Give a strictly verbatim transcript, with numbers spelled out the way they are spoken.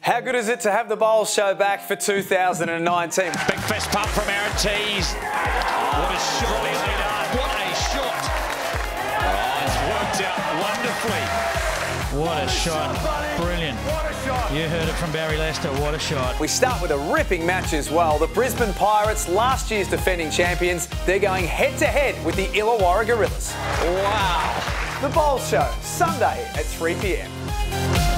How good is it to have the Bowls Show back for two thousand nineteen? Big fist pump from Aaron Tees. What a shot. What a shot. Oh, it's worked out wonderfully. What a shot. Brilliant. You heard it from Barry Lester. What a shot. We start with a ripping match as well. The Brisbane Pirates, last year's defending champions, they're going head-to-head with the Illawarra Gorillas. Wow. The Bowls Show, Sunday at three p m